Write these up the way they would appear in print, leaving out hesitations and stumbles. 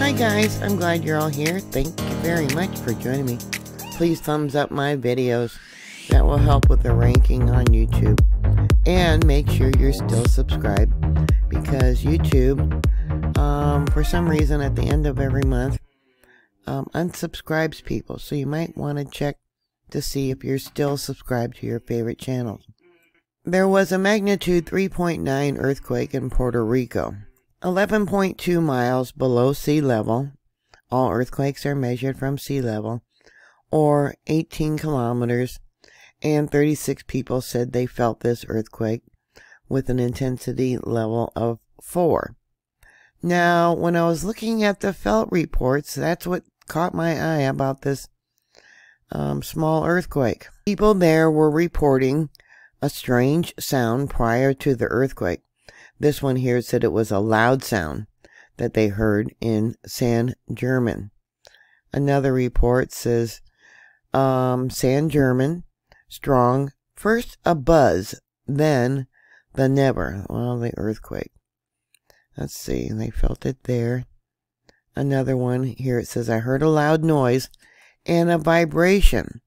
Hi guys, I'm glad you're all here. Thank you very much for joining me. Please thumbs up my videos. That will help with the ranking on YouTube. And make sure you're still subscribed, because YouTube, for some reason at the end of every month, unsubscribes people. So you might want to check to see if you're still subscribed to your favorite channels. There was a magnitude 3.9 earthquake in Puerto Rico. 11.2 miles below sea level. All earthquakes are measured from sea level, or 18 kilometers, and 36 people said they felt this earthquake with an intensity level of 4. Now, when I was looking at the felt reports, that's what caught my eye about this small earthquake. People there were reporting a strange sound prior to the earthquake. This one here said it was a loud sound that they heard in San German. Another report says San German, strong, first a buzz, then the never. Well, the earthquake. Let's see, they felt it there. Another one here, it says I heard a loud noise and a vibration.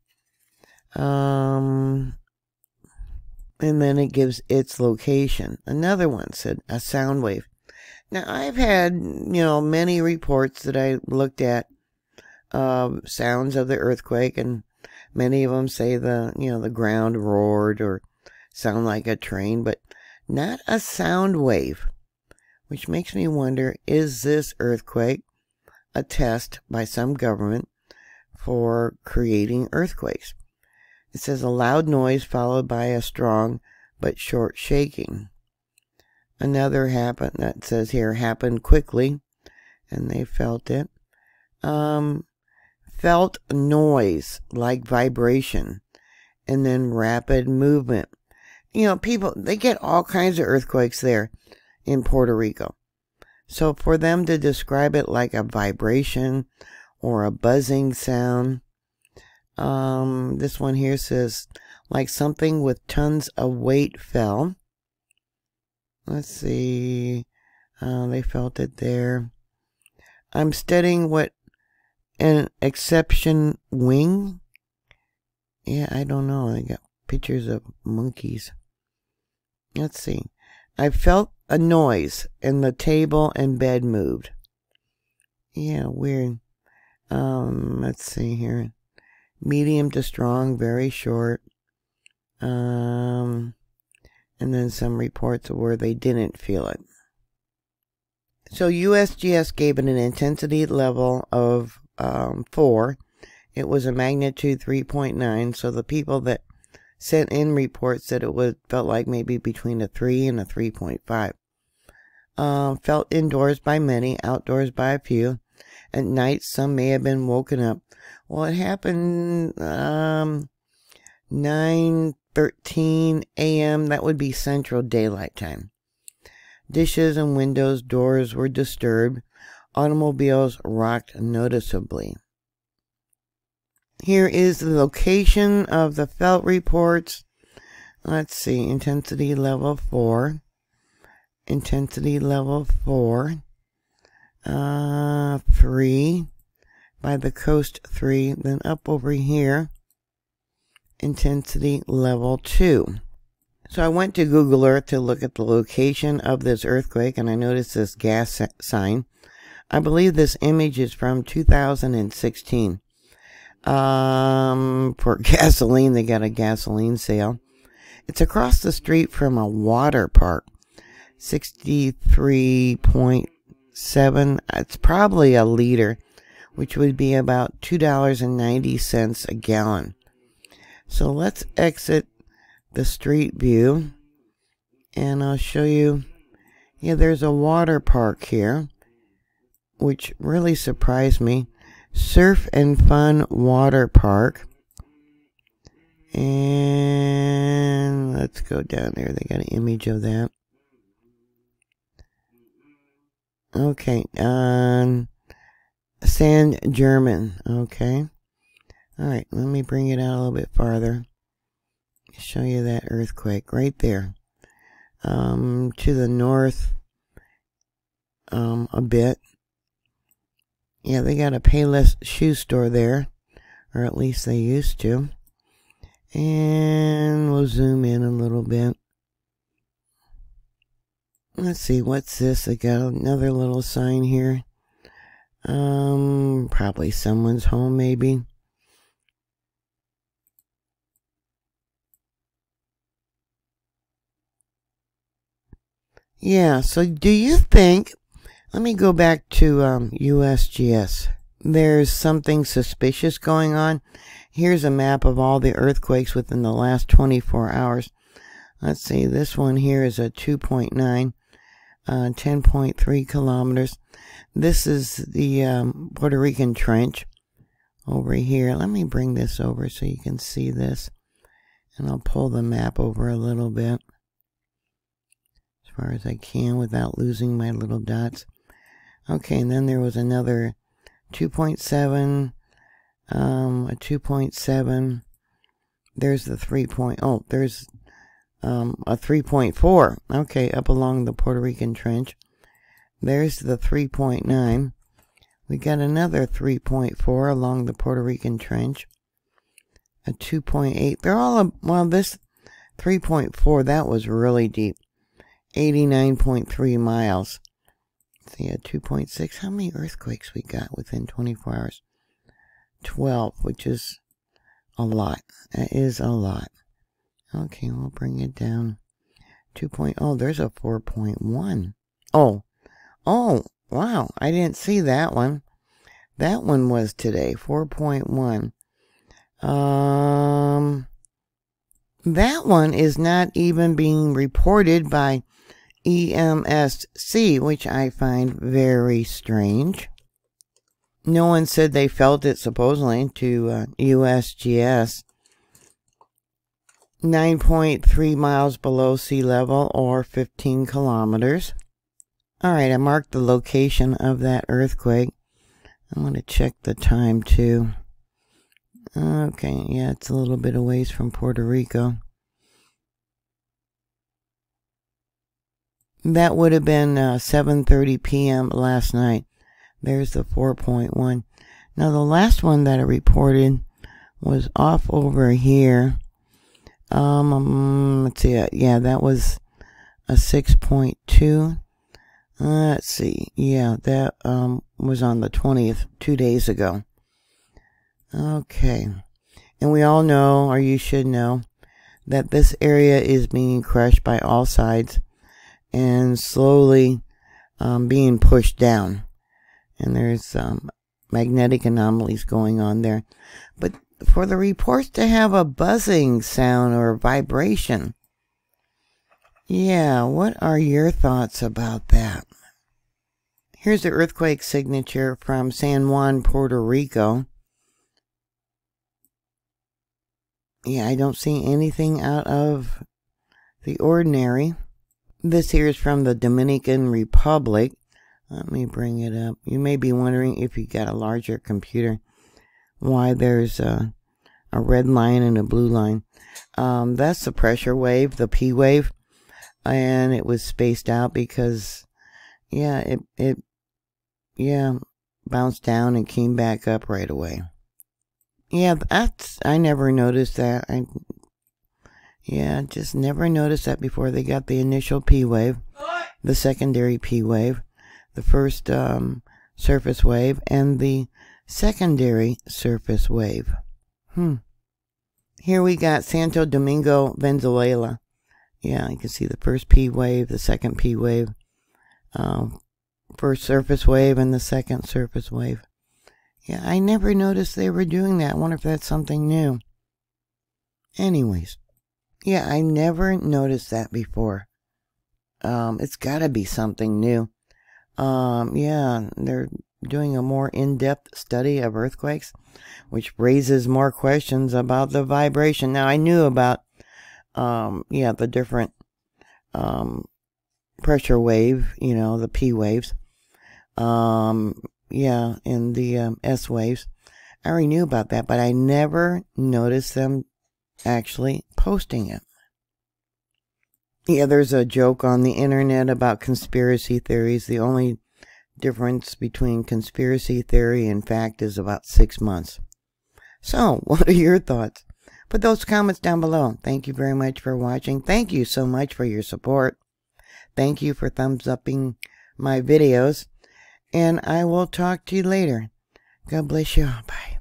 And then it gives its location. Another one said a sound wave. Now, I've had, many reports that I looked at of sounds of the earthquake, and many of them say the ground roared or sound like a train, but not a sound wave, which makes me wonder, is this earthquake a test by some government for creating earthquakes? It says a loud noise followed by a strong but short shaking. Another happened, that says here, happened quickly, and they felt it. Felt noise like vibration, and then rapid movement. People, they get all kinds of earthquakes there in Puerto Rico. So for them to describe it like a vibration or a buzzing sound, this one here says, like something with tons of weight fell. Let's see. They felt it there. I'm studying what an exception wing. Yeah, I don't know. They got pictures of monkeys. Let's see. I felt a noise and the table and bed moved. Yeah, weird. Let's see here. Medium to strong, very short. And then some reports where they didn't feel it. So USGS gave it an intensity level of 4. It was a magnitude 3.9. So the people that sent in reports said it felt like maybe between a 3 and a 3.5. Felt indoors by many, outdoors by a few. At night, some may have been woken up. Well, it happened 9:13 a.m. That would be Central Daylight Time. Dishes and windows, doors were disturbed. Automobiles rocked noticeably. Here is the location of the felt reports. Let's see, intensity level 4. Intensity level 4. 3. By the coast 3. Then up over here, intensity level 2. So I went to Google Earth to look at the location of this earthquake, and I noticed this gas sign. I believe this image is from 2016. For gasoline, they got a gasoline sale. It's across the street from a water park. 63.7. It's probably a liter, which would be about $2.90 a gallon. So let's exit the street view, and I'll show you. Yeah, there's a water park here, which really surprised me. Surf and Fun Water Park. And let's go down there. They got an image of that. Okay, San German. Okay. Alright, let me bring it out a little bit farther. Show you that earthquake right there. To the north a bit. Yeah, they got a Payless shoe store there, or at least they used to. And we'll zoom in a little bit. Let's see, what's this? I got another little sign here. Probably someone's home, maybe. Yeah, so do you think, let me go back to USGS. There's something suspicious going on. Here's a map of all the earthquakes within the last 24 hours. Let's see, this one here is a 2.9, 10.3 kilometers. This is the Puerto Rican Trench over here. Let me bring this over so you can see this. And I'll pull the map over a little bit, as far as I can without losing my little dots. Okay, and then there was another 2.7, a 2.7. There's the 3. Oh, there's a 3.4. Okay, up along the Puerto Rican Trench. There's the 3.9. We got another 3.4 along the Puerto Rican Trench. A 2.8. They're all, well, this 3.4, that was really deep. 89.3 miles. Let's see, a 2.6. How many earthquakes we got within 24 hours? 12, which is a lot. That is a lot. Okay, we'll bring it down. 2. Oh, there's a 4.1. Oh, wow. I didn't see that one. That one was today, 4.1. That one is not even being reported by EMSC, which I find very strange. No one said they felt it, supposedly, to USGS. 9.3 miles below sea level, or 15 kilometers. Alright, I marked the location of that earthquake. I'm going to check the time, too. Okay, yeah, it's a little bit a ways from Puerto Rico. That would have been 7:30 p.m. last night. There's the 4.1. Now, the last one that I reported was off over here. Let's see. Yeah, that was a 6.2. Let's see. Yeah, that was on the 20th, 2 days ago. Okay. And we all know, or you should know, that this area is being crushed by all sides and slowly being pushed down. And there's magnetic anomalies going on there. But for the reports to have a buzzing sound or vibration, yeah, what are your thoughts about that? Here's the earthquake signature from San Juan, Puerto Rico. Yeah, I don't see anything out of the ordinary. This here is from the Dominican Republic. Let me bring it up. You may be wondering, if you got a larger computer, why there's a red line and a blue line. That's the pressure wave, the P wave. And it was spaced out because, yeah, it bounced down and came back up right away. Yeah, I never noticed that. Just never noticed that before. They got the initial P wave, the secondary P wave, the first surface wave, and the secondary surface wave. Here we got Santo Domingo, Venezuela. Yeah, you can see the first P wave, the second P wave, first surface wave, and the second surface wave. Yeah, I never noticed they were doing that. I wonder if that's something new. Anyways, yeah, I never noticed that before. It's gotta be something new. Yeah, they're doing a more in-depth study of earthquakes, which raises more questions about the vibration. Now, I knew about, the different, pressure wave, the P waves. And the S waves. I already knew about that, but I never noticed them actually posting it. Yeah, there's a joke on the internet about conspiracy theories. The only difference between conspiracy theory and fact is about 6 months. So, what are your thoughts? Put those comments down below. Thank you very much for watching. Thank you so much for your support. Thank you for thumbs upping my videos. And I will talk to you later. God bless you all. Bye.